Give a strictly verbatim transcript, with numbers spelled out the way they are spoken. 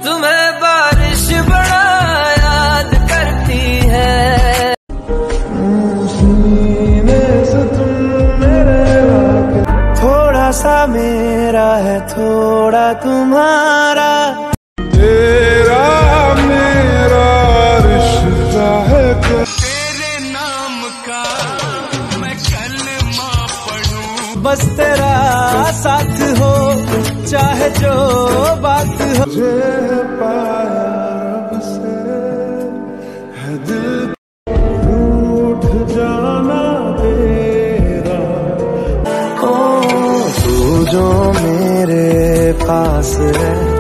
तुम्हें बारिश बड़ा याद करती है। थोड़ा सा मेरा है थोड़ा तुम्हारा, तेरा मेरा रिश्ता है, तेरे नाम का मैं कलमा पढ़ूं, बस तेरा साथ हो चाहे जो बात हो। तुझे पाया रब से है दिल रूठ जाना तेरा, ओ तू जो मेरे पास है